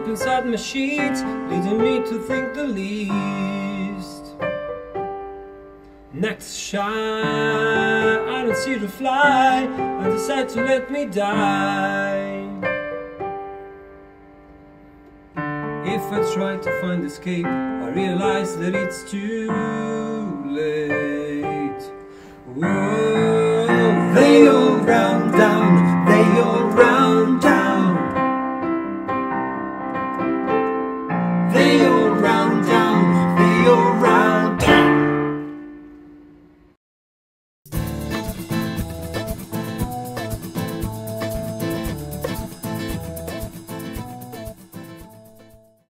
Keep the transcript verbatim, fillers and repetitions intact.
deep inside my sheets, leading me to think the least. Next shy, I don't see the fly, I decide to let me die. If I try to find escape, I realize that it's too late. Whoa.